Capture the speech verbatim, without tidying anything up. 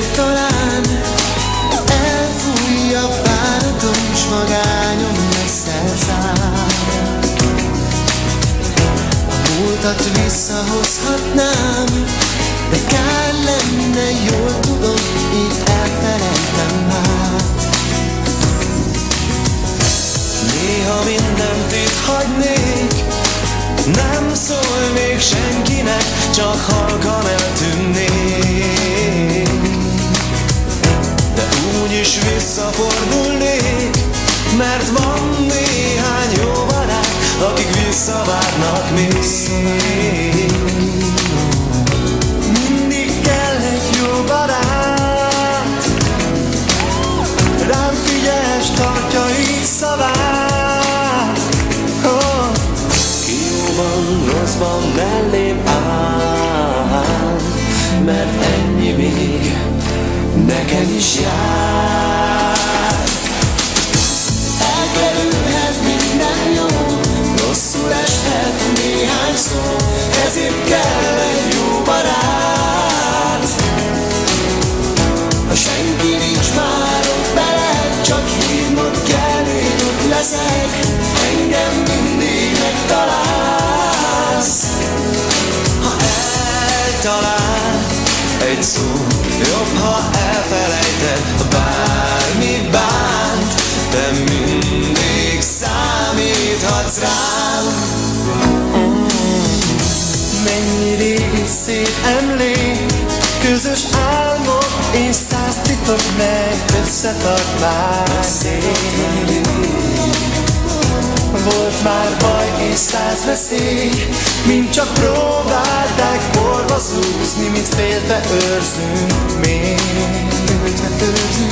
talán elfújja bánatom, s magányom leszel száll. A múltat visszahozhatnám, de kár lenne, jól tudom, így elfelejtem már. Néha mindent itt hagynék, nem szól még senkinek, csak halkan eltűnnék. De úgyis visszafordulnék, mert van néhány jó barát, akik visszavárnak még. Mindig kell egy jó barát, rám figyel, s tartja így szavát. Oh. Ki jóban, rosszban mellém áll, mert ennyi még nekem is jár. Elkerülhet minden jó, rosszul eshet néhány szó, ezért kell egy jó barát. Ha senki nincs már ott veled, csak hívnod kell, én ott leszek, engem mindig megtalálsz. Ha eltalál egy szó, jobb, ha elfelejted, bármi bánt, de mindig számíthatsz rám. Mennyi régi szép emlék, közös álmok és száz titok, meg összetart már szép. Volt már baj és száz veszély, mind csak próbálták porba szúzni, mit féltve őrzünk még.